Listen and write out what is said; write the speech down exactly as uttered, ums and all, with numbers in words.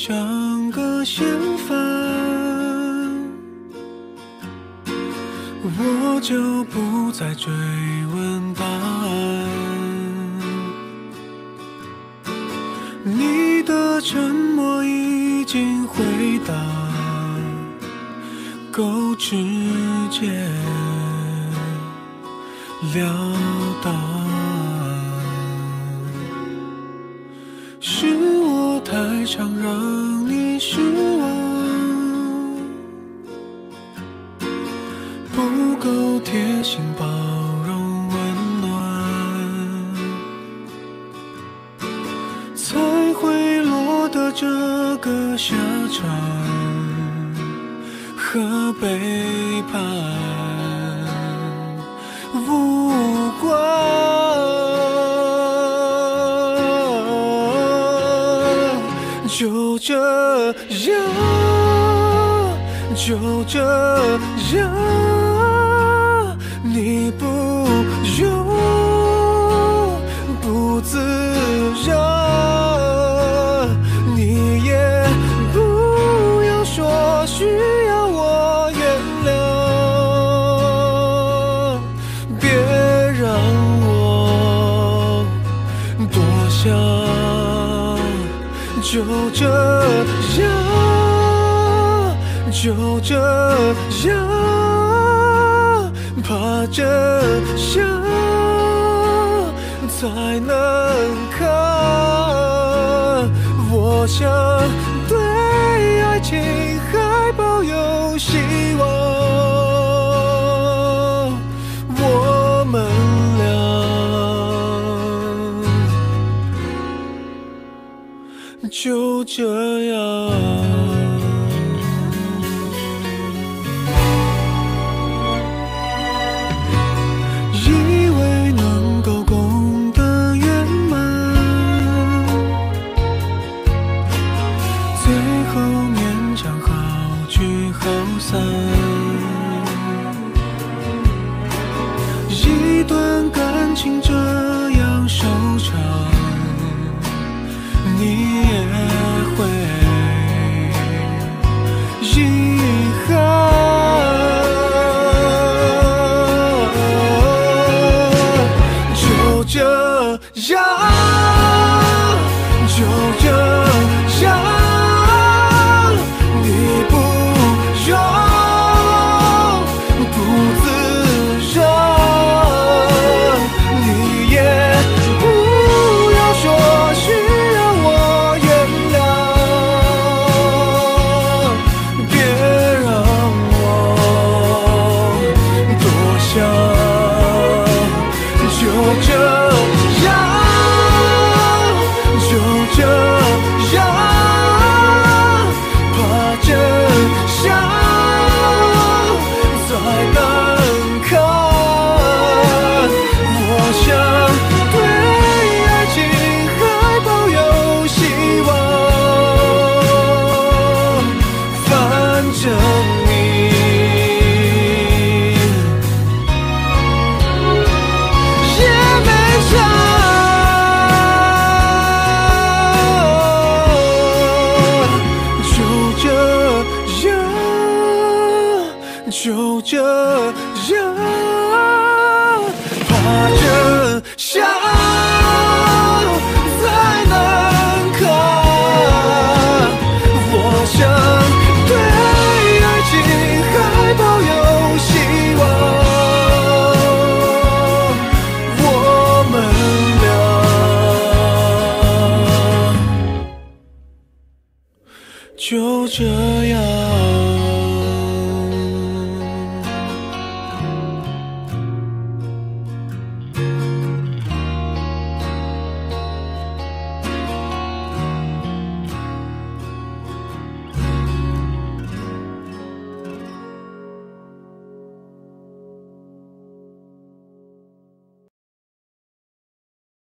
像个嫌犯，我就不再追问答案。你的沉默已经回答够直截了当，是我太常让你失望，不够贴心包容温暖，才会落得这个下场和背叛无关。就这样，就这样，你不用不自然，你也不要说需要我原谅，别让我多想。就这样，就这样，怕真相才能看。我想对爱情还抱有希望，我们俩就这样。以为能够功德圆满，最后勉强好聚好散。一段感情这样收场，你也会遗憾。就这样，就这样，你不用不自然，你也不要说需要我原谅，别让我多想。就这样，就这样，怕真相才能看。我想对爱情还抱有希望，反正就这样，怕真相才能看。我想对爱情还抱有希望，我们俩就这样。